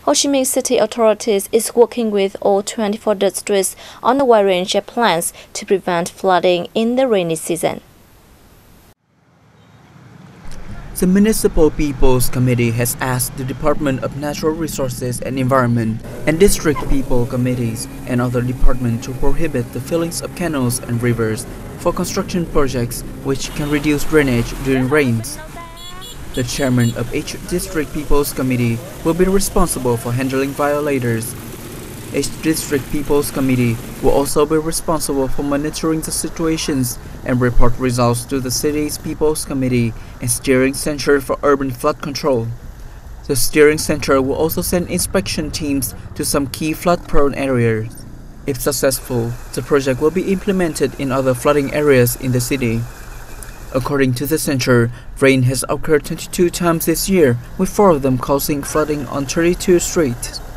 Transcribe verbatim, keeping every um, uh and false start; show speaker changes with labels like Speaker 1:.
Speaker 1: Ho Chi Minh City authorities is working with all twenty-four districts on a wide range of plans to prevent flooding in the rainy season.
Speaker 2: The Municipal People's Committee has asked the Department of Natural Resources and Environment and District People Committees and other departments to prohibit the fillings of canals and rivers for construction projects which can reduce drainage during rains. The chairman of each District People's Committee will be responsible for handling violators. Each District People's Committee will also be responsible for monitoring the situations and report results to the city's People's Committee and Steering Center for Urban Flood Control. The Steering Center will also send inspection teams to some key flood-prone areas. If successful, the project will be implemented in other flooding areas in the city. According to the center, rain has occurred twenty-two times this year, with four of them causing flooding on thirty-two streets.